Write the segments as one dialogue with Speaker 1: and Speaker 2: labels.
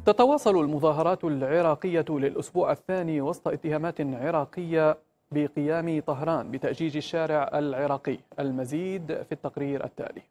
Speaker 1: تتواصل المظاهرات العراقية للأسبوع الثاني وسط اتهامات عراقية بقيام طهران بتأجيج الشارع العراقي. المزيد في التقرير التالي.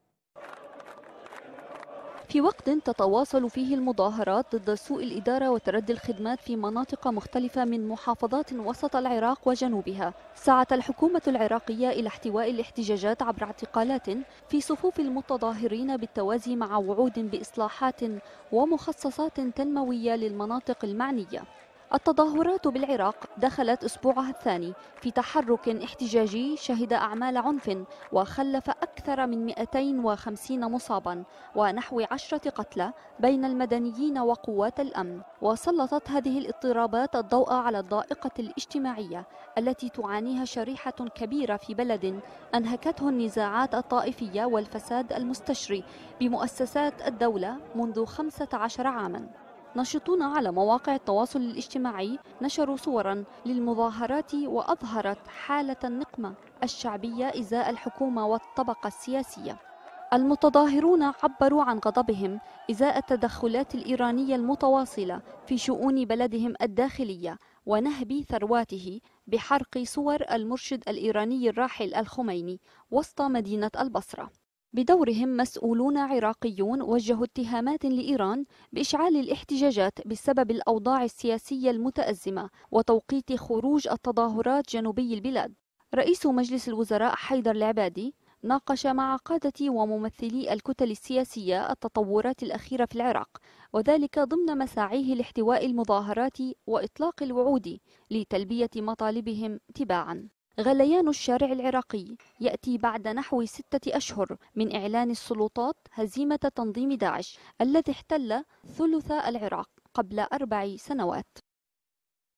Speaker 2: في وقت تتواصل فيه المظاهرات ضد سوء الإدارة وتردي الخدمات في مناطق مختلفة من محافظات وسط العراق وجنوبها، سعت الحكومة العراقية إلى احتواء الاحتجاجات عبر اعتقالات في صفوف المتظاهرين بالتوازي مع وعود بإصلاحات ومخصصات تنموية للمناطق المعنية. التظاهرات بالعراق دخلت أسبوعها الثاني في تحرك احتجاجي شهد أعمال عنف وخلف أكثر من 250 مصابا ونحو 10 قتلى بين المدنيين وقوات الأمن. وسلطت هذه الاضطرابات الضوء على الضائقة الاجتماعية التي تعانيها شريحة كبيرة في بلد أنهكته النزاعات الطائفية والفساد المستشري بمؤسسات الدولة منذ 15 عاما. ناشطون على مواقع التواصل الاجتماعي نشروا صورا للمظاهرات وأظهرت حالة النقمة الشعبية إزاء الحكومة والطبقة السياسية. المتظاهرون عبروا عن غضبهم إزاء التدخلات الإيرانية المتواصلة في شؤون بلدهم الداخلية ونهب ثرواته بحرق صور المرشد الإيراني الراحل الخميني وسط مدينة البصرة. بدورهم مسؤولون عراقيون وجهوا اتهامات لإيران بإشعال الاحتجاجات بسبب الأوضاع السياسية المتأزمة وتوقيت خروج التظاهرات جنوبي البلاد. رئيس مجلس الوزراء حيدر العبادي ناقش مع قادة وممثلي الكتل السياسية التطورات الأخيرة في العراق، وذلك ضمن مساعيه لاحتواء المظاهرات وإطلاق الوعود لتلبية مطالبهم تباعا. غليان الشارع العراقي يأتي بعد نحو 6 أشهر من إعلان السلطات هزيمة تنظيم داعش الذي احتل ثلث العراق قبل 4 سنوات.